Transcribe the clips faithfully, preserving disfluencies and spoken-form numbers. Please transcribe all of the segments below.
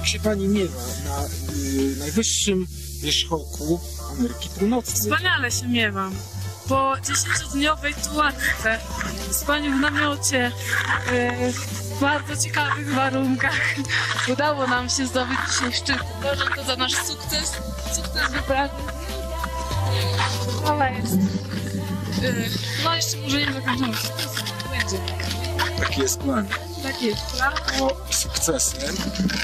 Jak się pani miewa na y, najwyższym wierzchołku Ameryki Północnej? Wspaniale się miewam. Po dziesięciodniowej tułatce z panią w namiocie e, w bardzo ciekawych warunkach udało nam się zdobyć dzisiaj szczyt. Uważam to za nasz sukces, sukces wyprawy. Ale jest. E, no jeszcze może nie zakończymy sukcesu. Będzie. Taki jest plan. Tak jest, plan. Bo sukcesem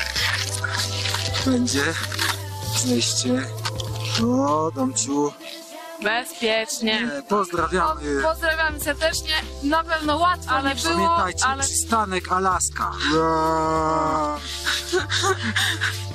będzie zejście do Domciu. Bezpiecznie. E, Pozdrawiamy. Pozdrawiamy serdecznie. Na pewno łatwo Ale nie było, Pamiętajcie, ale przystanek Alaska.